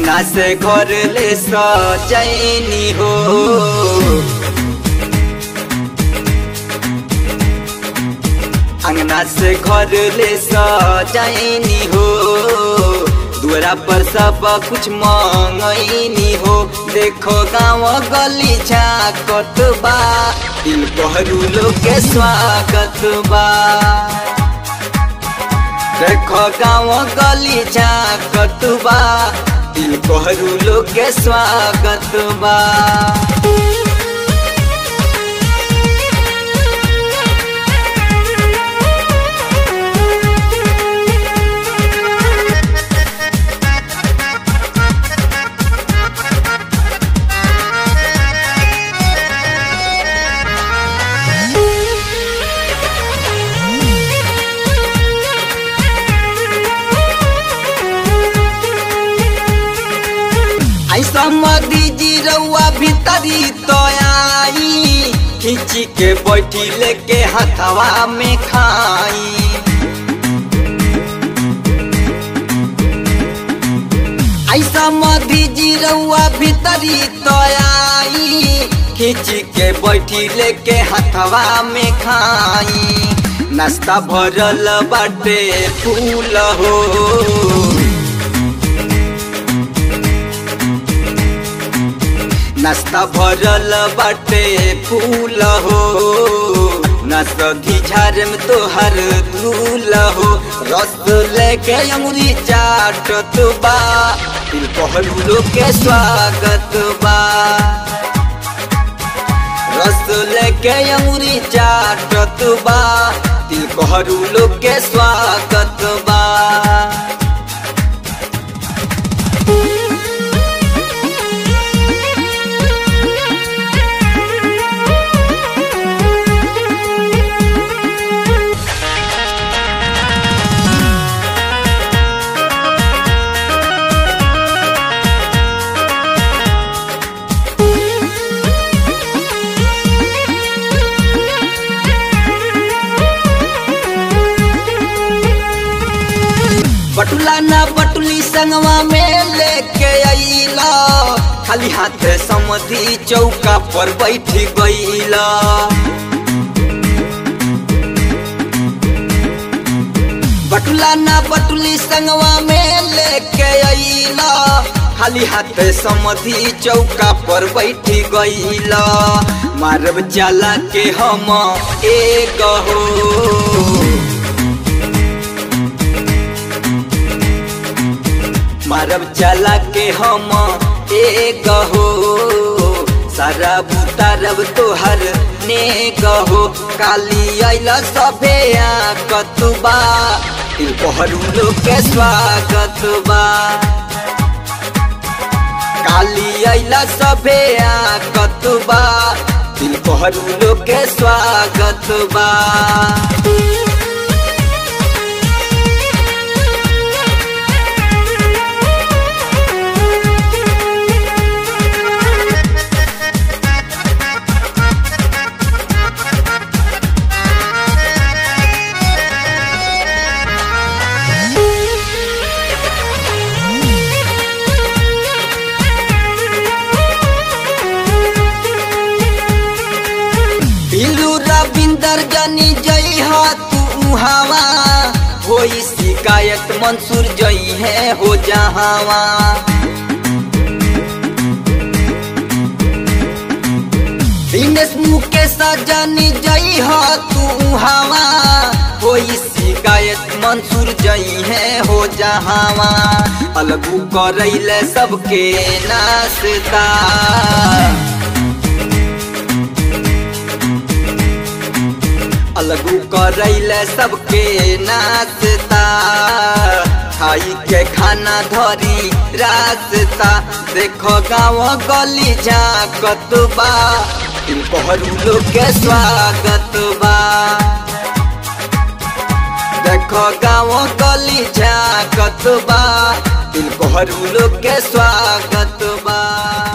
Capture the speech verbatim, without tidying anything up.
अंगना से घर ले सजैनी हो, अंगना से घर ले सजैनी हो, दुआरा पर सब कुछ मंगैनी हो। देखो गाँव गली झाकत बा, दिल बहरू लोग के स्वागत बा। देखो गाँव गली झाकत बा, दिल बहरू लोग के स्वागत बा। समधी जी रउआ भीतरी तो आई, खींची के बैठी लेके हथवा में खाई। आई समधी जी रउआ भीतरी तो आई, खींची के बैठी लेके हथवा में खाई। नाश्ता भरल बाटे फूल हो, नाश्ता भरल बाटे फूल हो, न सधी झारे में तोहर धूल हो। रस लेके अंगुरी चाटत बा, दिल बहरू लोग के स्वागत बा। रस लेके अंगुरी चाटत बा, दिल बहरू लोग के स्वागत बा। बटुला ना बटुली संगवा में लेके अइला, खाली हाथ समधी चौका पर बैठ गइला। बटुला ना बटुली संगवा में लेके अइला, खाली हाथ समधी चौका पर बैठ गइला। मारब जाला के हम एक हो, मारब चला के हम एक हो, सारा बुतारब तोहर नेक हो। काली आइला सभे कतुबा, दिल बहरू लोग के स्वागत बा। काली आइला सभे कतुबा, दिल बहरू लोग के स्वागत बा। रविंदर जनी जई हा तू हवा, होई शिकायत मंसूर जई है हो जहावा। दिनेश मुकेश जनी जई हा तू हवा, होई शिकायत मंसूर जई है हो जहावा। अलगू करैले सबके नाश्ता, अलगू करैले सबके नाश्ता। खाई के खाना धरी रास्ता, देखो गाँव गली झाकत बा, दिल बहरू लोग के स्वागत बा। देखो गाँव गली झाकत बा, दिल बहरू लोग के स्वागत बा।